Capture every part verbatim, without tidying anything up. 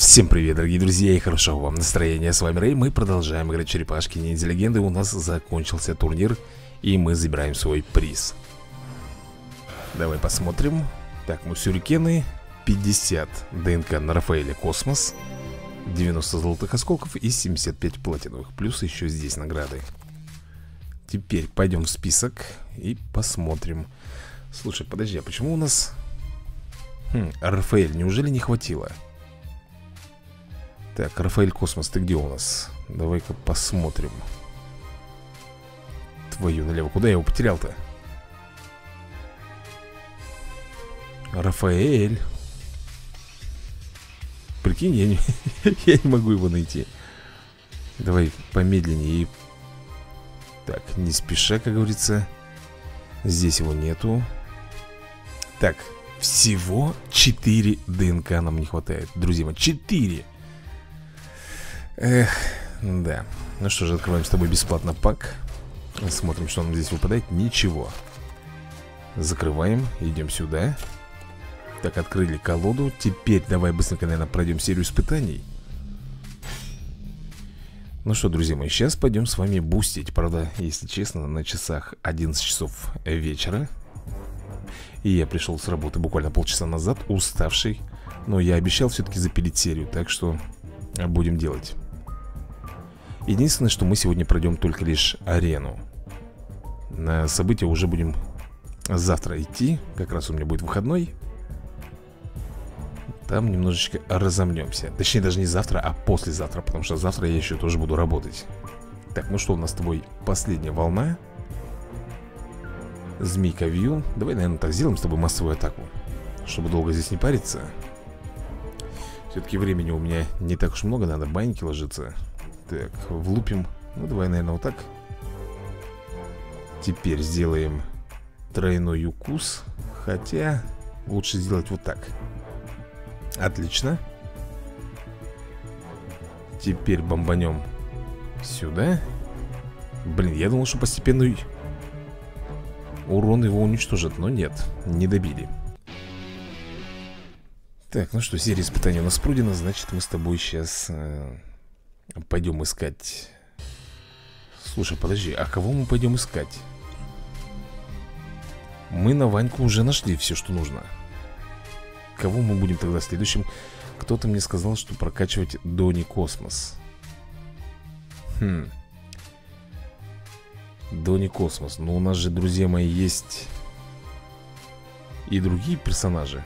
Всем привет, дорогие друзья, и хорошего вам настроения. С вами Рэй, мы продолжаем играть черепашки ниндзя легенды. У нас закончился турнир, и мы забираем свой приз. Давай посмотрим. Так, ну сюрикены, пятьдесят ДНК на Рафаэле Космос, девяносто золотых осколков и семьдесят пять платиновых. Плюс еще здесь награды. Теперь пойдем в список и посмотрим. Слушай, подожди, а почему у нас... Хм, Рафаэль, неужели не хватило? Так, Рафаэль Космос, ты где у нас? Давай-ка посмотрим. Твою налево, куда я его потерял-то? Рафаэль. Прикинь, я не, я не могу его найти. Давай помедленнее. Так, не спеша, как говорится. Здесь его нету. Так, всего четыре ДНК нам не хватает. Друзья мои, четыре. Эх, да. Ну что же, открываем с тобой бесплатно пак. Смотрим, что нам здесь выпадает. Ничего. Закрываем, идем сюда. Так, открыли колоду. Теперь давай быстренько, наверное, пройдем серию испытаний. Ну что, друзья мои, сейчас пойдем с вами бустить. Правда, если честно, на часах одиннадцать часов вечера. И я пришел с работы буквально полчаса назад, уставший. Но я обещал все-таки запилить серию, так что будем делать. Единственное, что мы сегодня пройдем только лишь арену. На события уже будем завтра идти. Как раз у меня будет выходной. Там немножечко разомнемся. Точнее, даже не завтра, а послезавтра. Потому что завтра я еще тоже буду работать. Так, ну что, у нас с тобой последняя волна. Змейка Вью. Давай, наверное, так сделаем с тобой массовую атаку, чтобы долго здесь не париться. Все-таки времени у меня не так уж много. Надо баньки ложиться. Так, влупим. Ну, давай, наверное, вот так. Теперь сделаем тройной укус. Хотя лучше сделать вот так. Отлично. Теперь бомбанем сюда. Блин, я думал, что постепенный урон его уничтожит, но нет, не добили. Так, ну что, серия испытаний у нас пройдена. Значит, мы с тобой сейчас э, пойдем искать. Слушай, подожди, а кого мы пойдем искать? Мы на Ваньку уже нашли все, что нужно. Кого мы будем тогда следующим? Кто-то мне сказал, что прокачивать Дони Космос. Хм. Дони Космос. Но у нас же, друзья мои, есть и другие персонажи.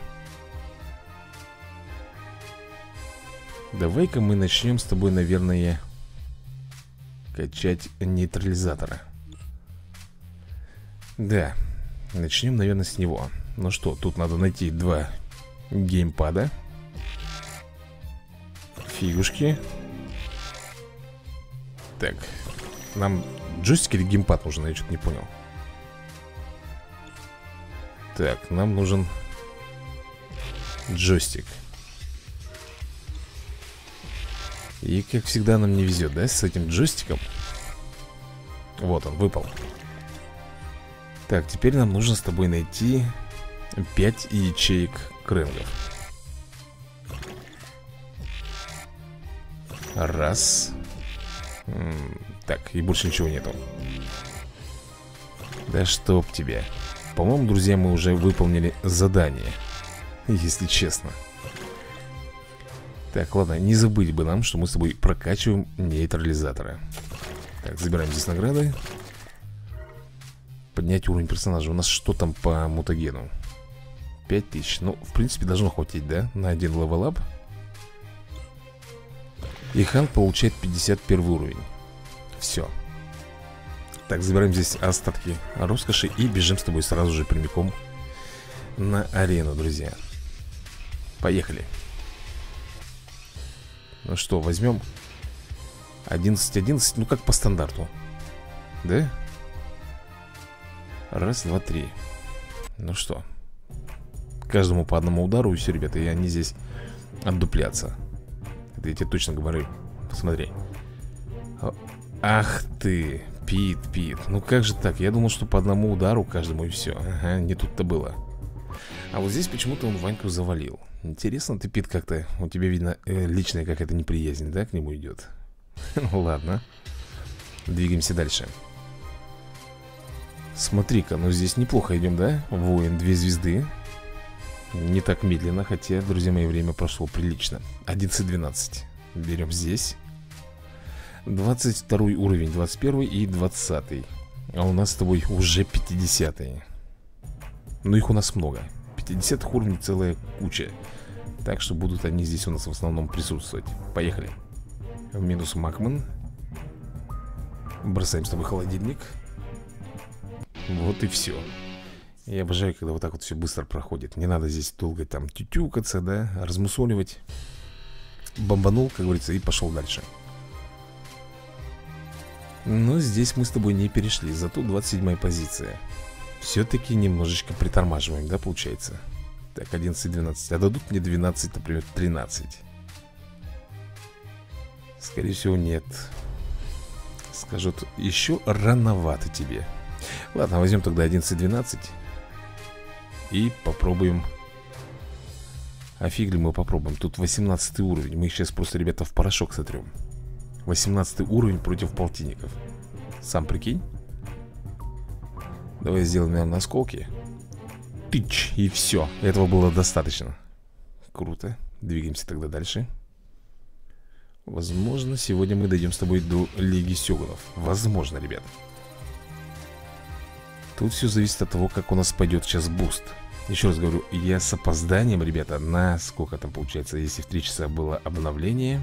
Давай-ка мы начнем с тобой, наверное, качать нейтрализатора. Да, начнем, наверное, с него. Ну что, тут надо найти два геймпада. Фигушки. Так, нам джойстик или геймпад нужен? Я что-то не понял. Так, нам нужен джойстик. И, как всегда, нам не везет, да, с этим джойстиком. Вот он, выпал. Так, теперь нам нужно с тобой найти пять ячеек крэнгов. Раз. М-м, так, и больше ничего нету. Да чтоб тебя. По-моему, друзья, мы уже выполнили задание, если честно. Так, ладно, не забыть бы нам, что мы с тобой прокачиваем нейтрализатора. Так, забираем здесь награды. Поднять уровень персонажа. У нас что там по мутагену? пять тысяч. Ну, в принципе, должно хватить, да? На один левел-ап. И Хан получает пятьдесят первый уровень. Все. Так, забираем здесь остатки роскоши и бежим с тобой сразу же прямиком на арену, друзья. Поехали. Ну что, возьмем одиннадцать одиннадцать, ну как по стандарту. Да? Раз, два, три. Ну что, каждому по одному удару, и все, ребята, и они здесь отдуплятся. Это я тебе точно говорю. Посмотри. Ах ты, Пит, Пит. Ну как же так? Я думал, что по одному удару каждому, и все. Ага, не тут-то было. А вот здесь почему-то он Ваньку завалил. Интересно, ты, Пит, как-то... У тебя, видно, э, личная какая-то неприязнь, да, к нему идет? Ладно. Двигаемся дальше. Смотри-ка, ну здесь неплохо идем, да? Воин, две звезды. Не так медленно, хотя, друзья мои, время прошло прилично. Одиннадцать двенадцать. Берем здесь. Двадцать второй уровень, двадцать первый и двадцатый. А у нас с тобой уже пятидесятый. Но их у нас много. пятидесятых уровней целая куча. Так что будут они здесь у нас в основном присутствовать. Поехали. В минус Макман. Бросаем с тобой холодильник. Вот и все. Я обожаю, когда вот так вот все быстро проходит. Не надо здесь долго там тютюкаться, да, размусоливать. Бомбанул, как говорится, и пошел дальше. Но здесь мы с тобой не перешли. Зато двадцать седьмая позиция. Все-таки немножечко притормаживаем, да, получается. Так, одиннадцать двенадцать. А дадут мне двенадцать, например, тринадцать? Скорее всего, нет. Скажут, еще рановато тебе. Ладно, возьмем тогда одиннадцать двенадцать. И попробуем. А фиг ли мы попробуем? Тут восемнадцатый уровень. Мы их сейчас просто, ребята, в порошок сотрем. восемнадцатый уровень против полтинников. Сам прикинь. Давай сделаем, наверное, осколки. Тыч, и все. Этого было достаточно. Круто. Двигаемся тогда дальше. Возможно, сегодня мы дойдем с тобой до Лиги Сёгунов. Возможно, ребят. Тут все зависит от того, как у нас пойдет сейчас буст. Еще раз говорю, я с опозданием, ребята, на сколько там получается, если в три часа было обновление.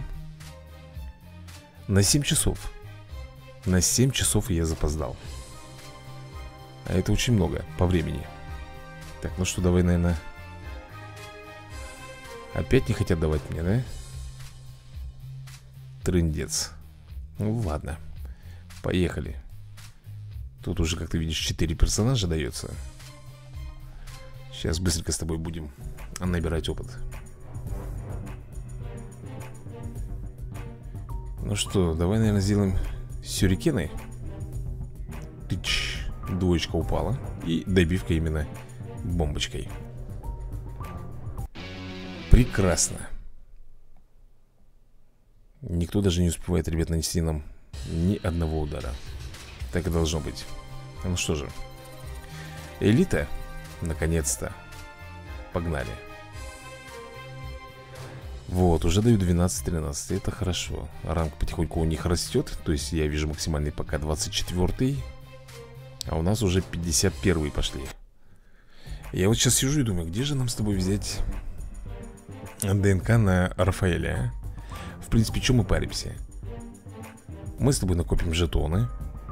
На семь часов. На семь часов я запоздал. А это очень много по времени. Так, ну что, давай, наверное. Опять не хотят давать мне, да? Трындец. Ну ладно. Поехали. Тут уже, как ты видишь, четыре персонажа дается. Сейчас быстренько с тобой будем набирать опыт. Ну что, давай, наверное, сделаем сюрикены. Тыч. Двоечка упала. И добивка именно бомбочкой. Прекрасно. Никто даже не успевает, ребят, нанести нам ни одного удара. Так и должно быть. Ну что же. Элита. Наконец-то. Погнали. Вот, уже даю двенадцать тринадцать. Это хорошо. Ранг потихоньку у них растет. То есть я вижу максимальный пока двадцать четвёртый. А у нас уже пятьдесят первые пошли. Я вот сейчас сижу и думаю, где же нам с тобой взять ДНК на Рафаэля, а? В принципе, что мы паримся? Мы с тобой накопим жетоны.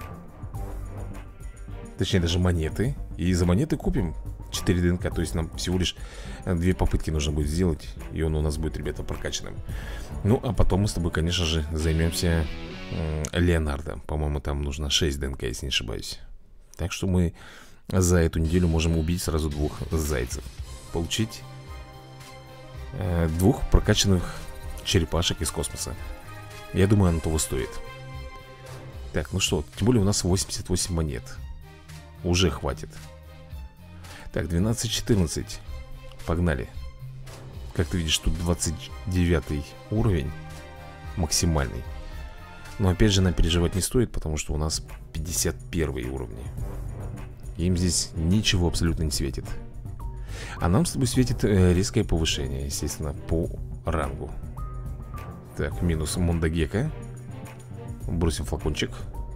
Точнее, даже монеты. И за монеты купим четыре ДНК. То есть нам всего лишь две попытки нужно будет сделать. И он у нас будет, ребята, прокачанным. Ну, а потом мы с тобой, конечно же, займемся э, Леонардо. По-моему, там нужно шесть ДНК, если не ошибаюсь. Так что мы за эту неделю можем убить сразу двух зайцев. Получить э, двух прокачанных черепашек из космоса. Я думаю, оно того стоит. Так, ну что, тем более у нас восемьдесят восемь монет. Уже хватит. Так, двенадцать четырнадцать. Погнали. Как ты видишь, тут двадцать девятый уровень. Максимальный. Но опять же нам переживать не стоит, потому что у нас пятьдесят первые уровни. Им здесь ничего абсолютно не светит. А нам с тобой светит э, резкое повышение, естественно, по рангу. Так, минус Мондагека. Бросим флакончик.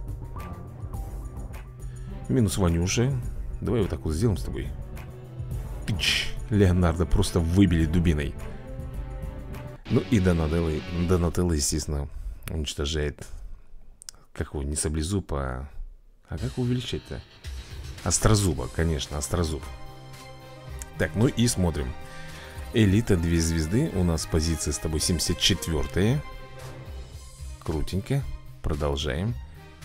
Минус Ванюша. Давай вот так вот сделаем с тобой. Тыч. Леонардо просто выбили дубиной. Ну и Донателло, Донателло, естественно, уничтожает. Как его, не саблезуб, а... А как увеличать-то? Острозуба, конечно, острозуб. Так, ну и смотрим. Элита, две звезды. У нас позиция с тобой семьдесят четвёртая. Крутенько. Продолжаем.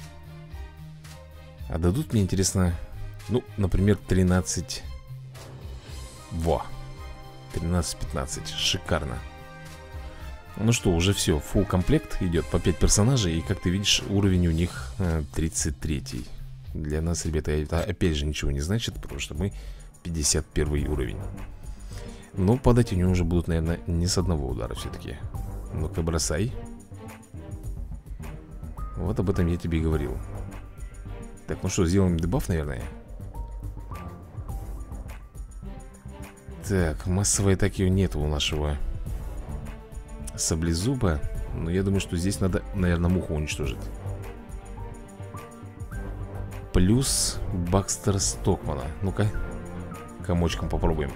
А дадут мне, интересно, ну, например, тринадцать. Во, тринадцать пятнадцать, шикарно. Ну что, уже все, фулл комплект идет по пять персонажей. И как ты видишь, уровень у них э, тридцать третий. Для нас, ребята, это опять же ничего не значит, потому что мы пятьдесят первый уровень. Но падать они уже будут, наверное, не с одного удара все-таки. Ну-ка, бросай. Вот об этом я тебе и говорил. Так, ну что, сделаем дебаф, наверное. Так, массовой атаки нету у нашего саблезуба. Но я думаю, что здесь надо, наверное, муху уничтожить. Плюс Бакстер Стокмана. Ну-ка, комочком попробуем.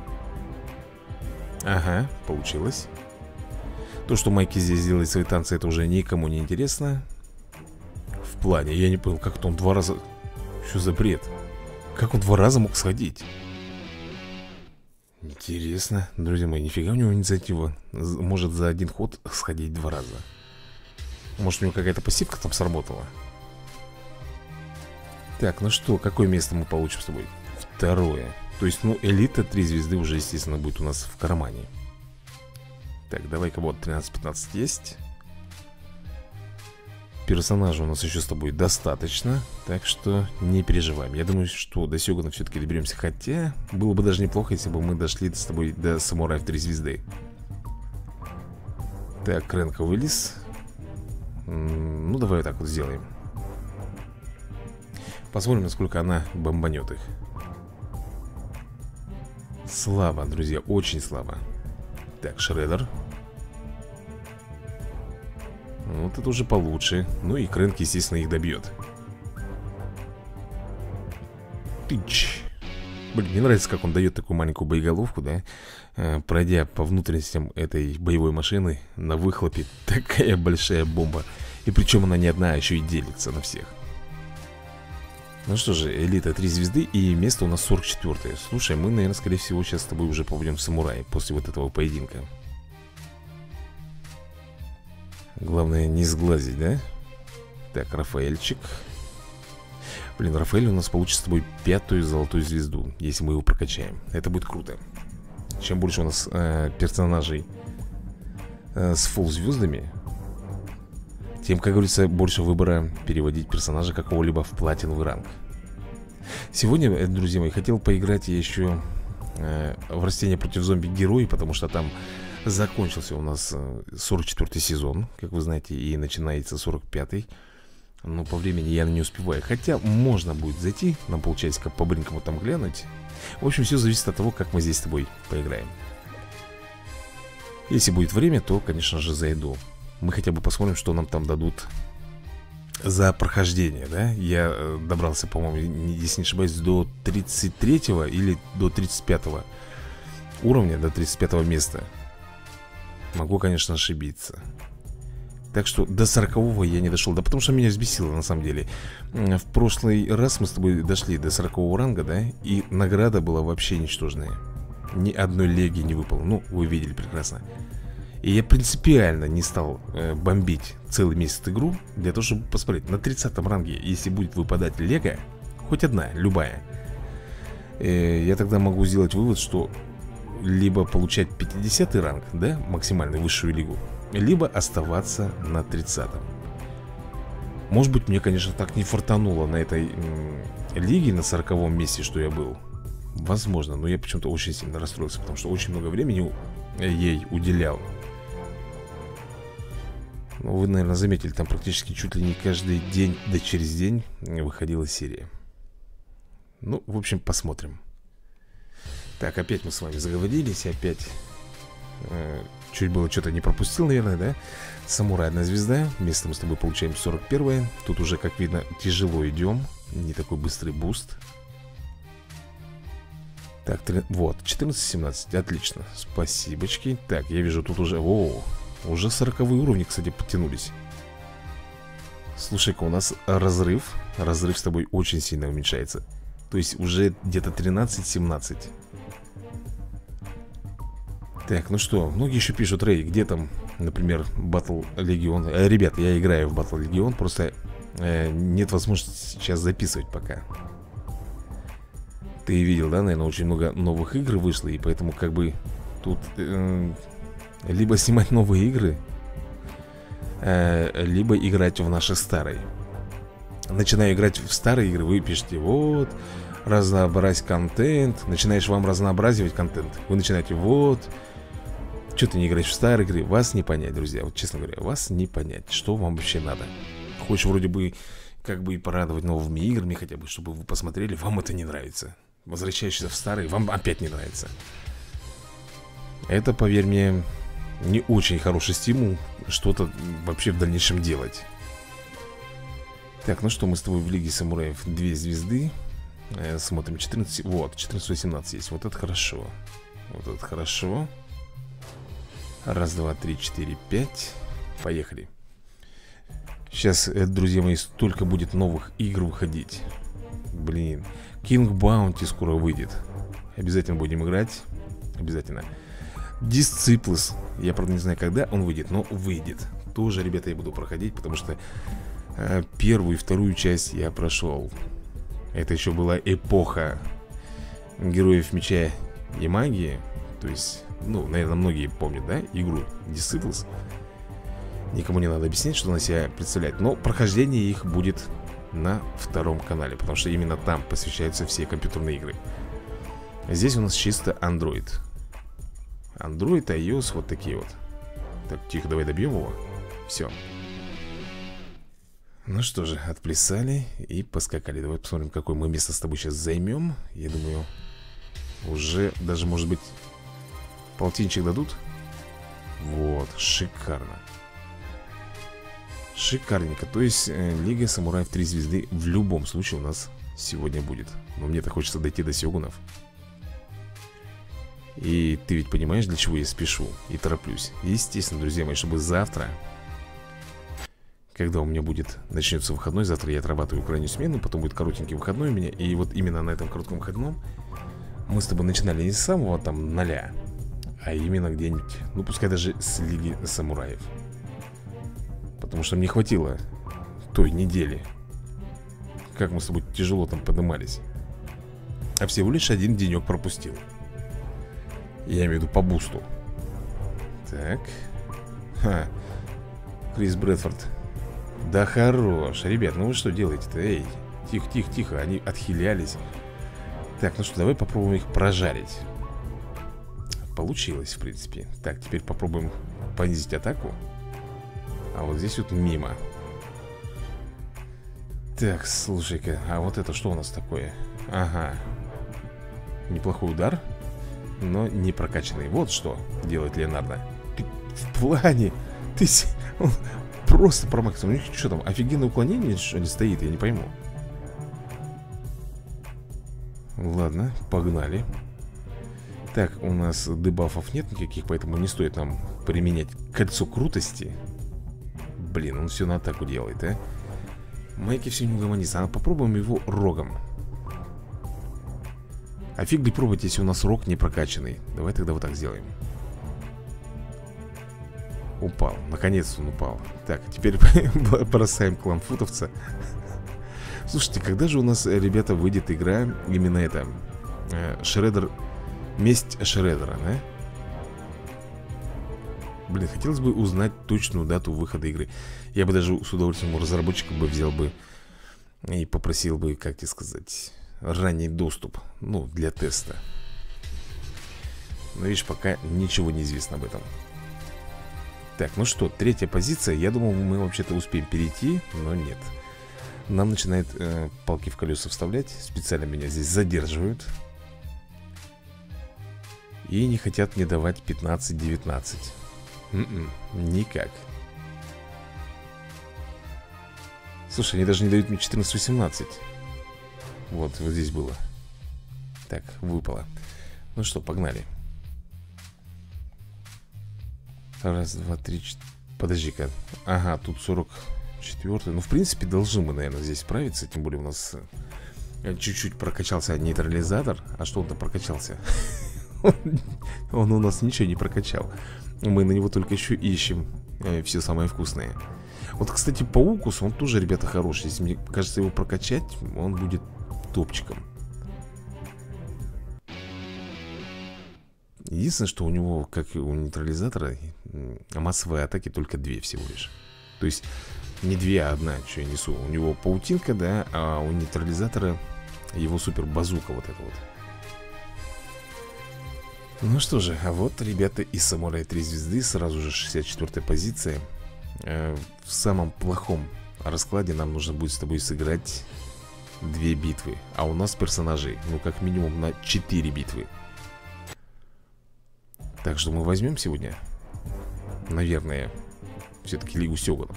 Ага, получилось. То, что Майки здесь делает свои танцы, это уже никому не интересно. В плане, я не понял, как-то он два раза... Что за бред? Как он два раза мог сходить? Интересно, друзья мои, нифига у него инициатива. Может за один ход сходить два раза. Может у него какая-то пассивка там сработала. Так, ну что, какое место мы получим с тобой? Второе. То есть, ну, элита три звезды уже, естественно, будет у нас в кармане. Так, давай-ка вот тринадцать-пятнадцать есть. Персонажа у нас еще с тобой достаточно. Так что не переживаем. Я думаю, что до Сёгуна все-таки доберемся. Хотя, было бы даже неплохо, если бы мы дошли с тобой до самураев три звезды. Так, Кренка вылез. Ну, давай вот так вот сделаем. Посмотрим, насколько она бомбанет их. Слабо, друзья, очень слабо. Так, Шреддер. Вот это уже получше. Ну и Крэнк, естественно, их добьет. Тыч. Блин, мне нравится, как он дает такую маленькую боеголовку, да, э, пройдя по внутренностям этой боевой машины. На выхлопе такая большая бомба. И причем она не одна, а еще и делится на всех. Ну что же, элита три звезды. И место у нас сорок четвёртое. Слушай, мы, наверное, скорее всего сейчас с тобой уже попадем в самурай после вот этого поединка. Главное не сглазить, да? Так, Рафаэльчик. Блин, Рафаэль у нас получит с тобой пятую золотую звезду, если мы его прокачаем. Это будет круто. Чем больше у нас э, персонажей э, с фулл звездами, тем, как говорится, больше выбора переводить персонажа какого-либо в платиновый ранг. Сегодня, друзья мои, хотел поиграть я еще э, в растения против зомби-герои, потому что там закончился у нас сорок четвёртый сезон, как вы знаете, и начинается сорок пятый. Но по времени я не успеваю. Хотя можно будет зайти на полчасика по-бринкому там глянуть. В общем, все зависит от того, как мы здесь с тобой поиграем. Если будет время, то, конечно же, зайду. Мы хотя бы посмотрим, что нам там дадут за прохождение, да? Я добрался, по-моему, если не ошибаюсь, до тридцать третьего или до тридцать пятого уровня, до тридцать пятого места. Могу, конечно, ошибиться. Так что до сорокового я не дошел. Да потому что меня взбесило, на самом деле. В прошлый раз мы с тобой дошли до сорокового ранга, да? И награда была вообще ничтожная. Ни одной леги не выпало. Ну, вы видели прекрасно. И я принципиально не стал э, бомбить целый месяц игру, для того, чтобы посмотреть. На тридцатом ранге, если будет выпадать лего, хоть одна, любая, э, я тогда могу сделать вывод, что либо получать пятидесятый ранг, да, максимальную высшую лигу, либо оставаться на тридцатом. Может быть, мне, конечно, так не фартануло на этой м, лиге, на сороковом месте, что я был. Возможно, но я почему-то очень сильно расстроился, потому что очень много времени ей уделял. Ну, вы, наверное, заметили, там практически чуть ли не каждый день, да через день выходила серия. Ну, в общем, посмотрим. Так, опять мы с вами заговорились, опять э, чуть было что-то не пропустил, наверное, да? Самурай одна звезда, место мы с тобой получаем сорок первое. Тут уже, как видно, тяжело идем, не такой быстрый буст. Так, три... вот, четырнадцать-семнадцать, отлично, спасибочки. Так, я вижу, тут уже, о, уже сороковые уровни, кстати, подтянулись. Слушай-ка, у нас разрыв, разрыв с тобой очень сильно уменьшается. То есть уже где-то тринадцать-семнадцать. Так, ну что, многие еще пишут: Рэй, где там, например, Battle Legion? э, Ребят, я играю в Battle Legion, просто э, нет возможности сейчас записывать пока. Ты видел, да, наверное, очень много новых игр вышло, и поэтому как бы тут э, либо снимать новые игры, э, либо играть в наши старые. Начинаю играть в старые игры, вы пишете: вот, разнообразить контент. Начинаешь вам разнообразивать контент. Вы начинаете, вот, что ты не играешь в старые игры. Вас не понять, друзья, вот честно говоря, вас не понять, что вам вообще надо. Хочешь вроде бы, как бы и порадовать новыми играми, хотя бы, чтобы вы посмотрели, вам это не нравится. Возвращаешься в старые, вам опять не нравится. Это, поверь мне, не очень хороший стимул что-то вообще в дальнейшем делать. Так, ну что, мы с тобой в Лиге Самураев две звезды. э, Смотрим, четырнадцать, вот, четырнадцать восемнадцать есть. Вот это хорошо. Вот это хорошо. Раз, два, три, четыре, пять. Поехали. Сейчас, э, друзья мои, столько будет новых игр выходить. Блин, King Bounty скоро выйдет. Обязательно будем играть. Обязательно. Disciples, я, правда, не знаю, когда он выйдет, но выйдет. Тоже, ребята, я буду проходить, потому что э, первую и вторую часть я прошел. Это еще была эпоха Героев Меча и Магии. То есть, ну, наверное, многие помнят, да, игру Disciples. Никому не надо объяснять, что она себя представляет. Но прохождение их будет на втором канале, потому что именно там посвящаются все компьютерные игры. Здесь у нас чисто Android. Android, iOS, вот такие вот. Так, тихо, давай добьем его. Все. Ну что же, отплясали и поскакали. Давай посмотрим, какое мы место с тобой сейчас займем. Я думаю, уже даже, может быть, полтинчик дадут. Вот, шикарно. Шикарненько. То есть э, Лига Самураев три звезды в любом случае у нас сегодня будет. Но мне-то хочется дойти до сёгунов. И ты ведь понимаешь, для чего я спешу и тороплюсь. Естественно, друзья мои, чтобы завтра, когда у меня будет, начнется выходной, завтра я отрабатываю крайнюю смену, потом будет коротенький выходной у меня. И вот именно на этом коротком выходном мы с тобой начинали не с самого там ноля, а именно где-нибудь, ну пускай даже с Лиги Самураев. Потому что мне хватило той недели. Как мы с тобой тяжело там поднимались. А всего лишь один денек пропустил. Я имею в виду по бусту. Так. Ха. Крис Брэдфорд. Да хорош. Ребят, ну вы что делаете-то? Эй, тихо, тихо, тихо. Они отхилялись. Так, ну что, давай попробуем их прожарить. Получилось, в принципе. Так, теперь попробуем понизить атаку. А вот здесь вот мимо. Так, слушай-ка, а вот это что у нас такое? Ага. Неплохой удар, но не прокачанный. Вот что делает Леонардо. Ты в плане. Ты он просто промахнулся. У них что там, офигенное уклонение, что ли, стоит? Я не пойму. Ладно, погнали. Так, у нас дебафов нет никаких, поэтому не стоит нам применять кольцо крутости. Блин, он все на атаку делает, а? Майки все не угомонится. А попробуем его рогом. А фиг ли пробовать, если у нас рог не прокачанный. Давай тогда вот так сделаем. Упал, наконец-то он упал. Так, теперь бросаем кламфутовца. Слушайте, когда же у нас, ребята, выйдет игра именно это Шреддер, месть Шреддера, да? Блин, хотелось бы узнать точную дату выхода игры. Я бы даже с удовольствием у разработчика бы взял бы и попросил бы, как тебе сказать, ранний доступ, ну, для теста. Но видишь, пока ничего не известно об этом. Так, ну что, третья позиция. Я думал, мы вообще-то успеем перейти, но нет. Нам начинает э, палки в колеса вставлять. Специально меня здесь задерживают. И не хотят мне давать пятнадцать-девятнадцать. М-м, никак. Слушай, они даже не дают мне четырнадцать-восемнадцать. Вот, вот здесь было. Так, выпало. Ну что, погнали. Раз, два, три, четыре. Подожди-ка. Ага, тут сорок четвёртый. Ну, в принципе, должны мы, наверное, здесь справиться. Тем более у нас чуть-чуть прокачался нейтрализатор. А что он-то прокачался? Он у нас ничего не прокачал. Мы на него только еще ищем все самое вкусное. Вот, кстати, по укусу он тоже, ребята, хороший. Если мне кажется его прокачать, он будет топчиком. Единственное, что у него, как и у нейтрализатора, массовые атаки только две всего лишь. То есть не две, а одна, что я несу. У него паутинка, да, а у нейтрализатора Его супер базука вот это вот. Ну что же, а вот, ребята, из Самурай три звезды. Сразу же шестьдесят четвёртая позиция. э, В самом плохом раскладе нам нужно будет с тобой сыграть две битвы. А у нас персонажей, ну как минимум на четыре битвы. Так что мы возьмем сегодня, наверное, все-таки Лигу Сёгунов.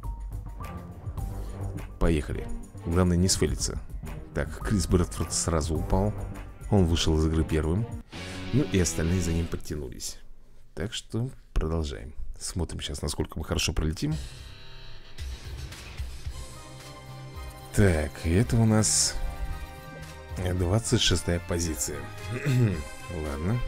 Поехали. Главное не сфейлиться. Так, Крис Брэдфорд сразу упал. Он вышел из игры первым. Ну и остальные за ним подтянулись. Так что продолжаем. Смотрим сейчас, насколько мы хорошо пролетим. Так, это у нас двадцать шестая позиция. Ладно.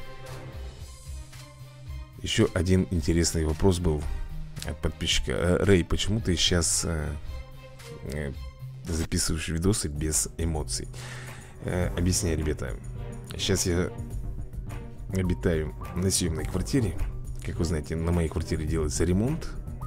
Еще один интересный вопрос был от подписчика. Рэй, почему ты сейчас э, э, записываешь видосы без эмоций? э, Объясняю, ребята. Сейчас я обитаю на съемной квартире. Как вы знаете, на моей квартире делается ремонт.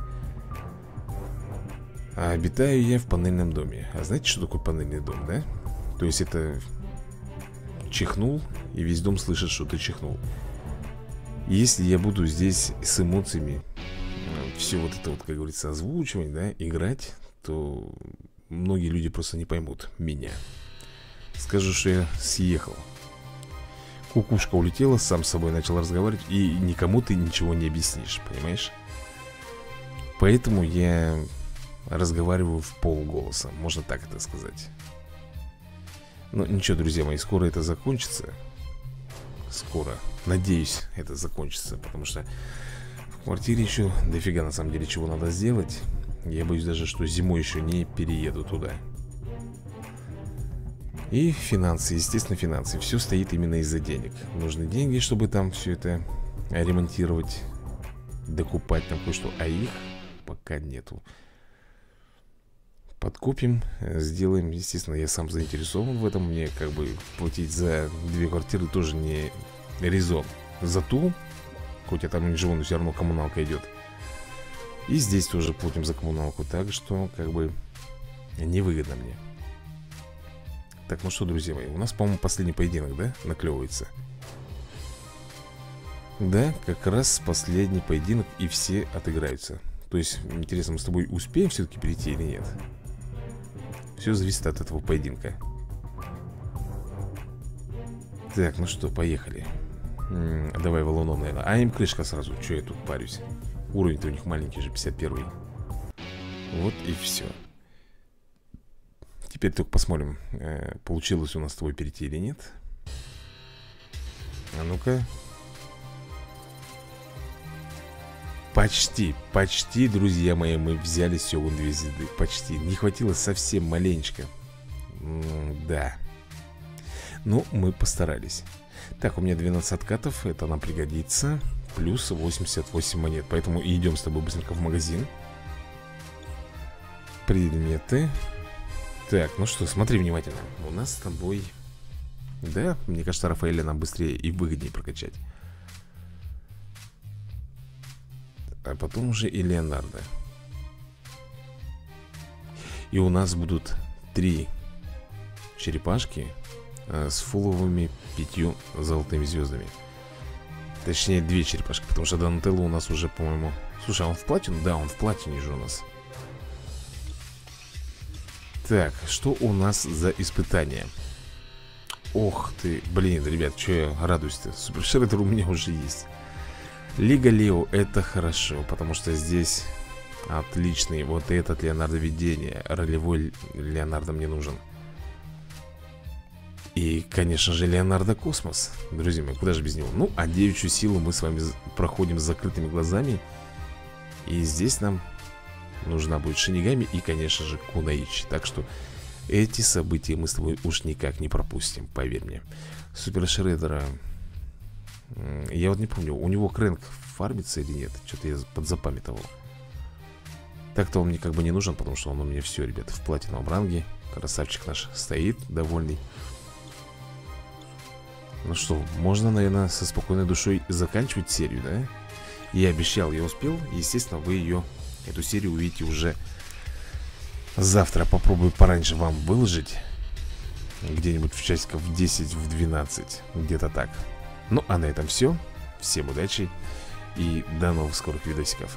А обитаю я в панельном доме. А знаете, что такое панельный дом, да? То есть это чихнул, и весь дом слышит, что ты чихнул. Если я буду здесь с эмоциями все вот это вот, как говорится, озвучивать, да, играть, то многие люди просто не поймут меня. Скажу, что я съехал. Кукушка улетела, сам с собой начал разговаривать, и никому ты ничего не объяснишь, понимаешь? Поэтому я разговариваю в полголоса, можно так это сказать. Но ничего, друзья мои, скоро это закончится. Скоро, надеюсь, это закончится. Потому что в квартире еще дофига на самом деле чего надо сделать. Я боюсь даже, что зимой еще не перееду туда. И финансы, естественно, финансы. Все стоит именно из-за денег. Нужны деньги, чтобы там все это ремонтировать, докупать там кое-что. А их пока нету. Подкупим, сделаем. Естественно, я сам заинтересован в этом. Мне как бы платить за две квартиры тоже не резон. Зато, хоть я там не живу, но все равно коммуналка идет. И здесь тоже платим за коммуналку. Так что, как бы, невыгодно мне. Так, ну что, друзья мои, у нас, по-моему, последний поединок, да, наклевывается. Да, как раз последний поединок, и все отыграются. То есть, интересно, мы с тобой успеем все-таки перейти или нет? Все зависит от этого поединка. Так, ну что, поехали. М -м, Давай валуном, наверное. А им крышка сразу, что я тут парюсь. Уровень-то у них маленький же, пятьдесят первый. Вот и все. Теперь только посмотрим, э, получилось у нас с тобой перейти или нет. А ну-ка. Почти, почти, друзья мои, мы взяли Сёгун две звезды. Почти, не хватило совсем маленечко. М да. Ну, мы постарались. Так, у меня двенадцать откатов, это нам пригодится. Плюс восемьдесят восемь монет. Поэтому идем с тобой быстренько в магазин. Предметы. Так, ну что, смотри внимательно. У нас с тобой... Да, мне кажется, Рафаэля нам быстрее и выгоднее прокачать. А потом уже и Леонардо. И у нас будут три черепашки а, с фуловыми пятью золотыми звездами. Точнее, две черепашки, потому что Донателло у нас уже, по-моему... Слушай, а он в платину? Да, он в платине же у нас. Так, что у нас за испытание? Ох ты, блин, ребят, что я радуюсь-то? Супер Шреддер у меня уже есть. Лига Лео, это хорошо, потому что здесь отличный вот этот Леонардо видение. Ролевой Леонардо мне нужен. И, конечно же, Леонардо Космос. Друзья мои, куда же без него? Ну, а девичью силу мы с вами проходим с закрытыми глазами. И здесь нам нужна будет Шинигами и, конечно же, Кунаичи. Так что эти события мы с тобой уж никак не пропустим, поверь мне. Супер Шреддера... Я вот не помню, у него крэнк фармится или нет. Что-то я подзапамятовал. Так-то он мне как бы не нужен, потому что он у меня все, ребята, в платиновом ранге. Красавчик наш стоит, довольный. Ну что, можно, наверное, со спокойной душой заканчивать серию, да? Я обещал, я успел. Естественно, вы ее, эту серию увидите уже завтра. Попробую пораньше вам выложить. где-нибудь в часиков в десять, в двенадцать. Где-то так. Ну, а на этом все. Всем удачи и до новых скорых видосиков.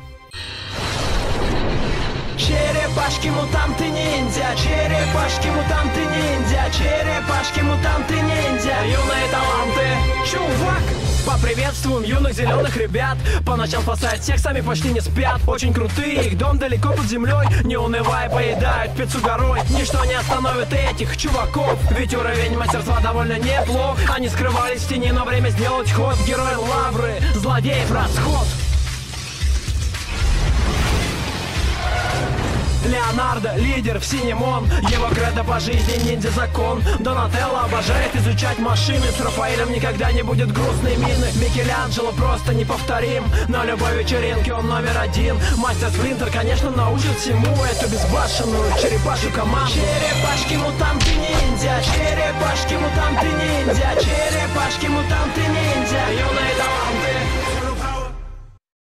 Черепашки, мутанты, ниндзя, черепашки, мутанты, ниндзя, черепашки, мутанты, ниндзя, юные таланты, чувак! Поприветствуем юных зеленых ребят. По ночам спасают всех, сами почти не спят. Очень крутые, их дом далеко под землей. Не унывая, поедают пиццу горой. Ничто не остановит этих чуваков, ведь уровень мастерства довольно неплох. Они скрывались в тени, но время сделать ход. Герои лавры, злодеев расход. Леонардо, лидер в синем он. Его кредо по жизни ниндзя закон. Донателло обожает изучать машины. С Рафаэлем никогда не будет грустной мины. Микеланджело просто неповторим. На любой вечеринке он номер один. Мастер Сплинтер, конечно, научит всему эту безбашенную черепашью команду. Черепашки, мутанты, ниндзя, черепашки, мутанты, ниндзя, черепашки, мутанты, ниндзя, юные таланты.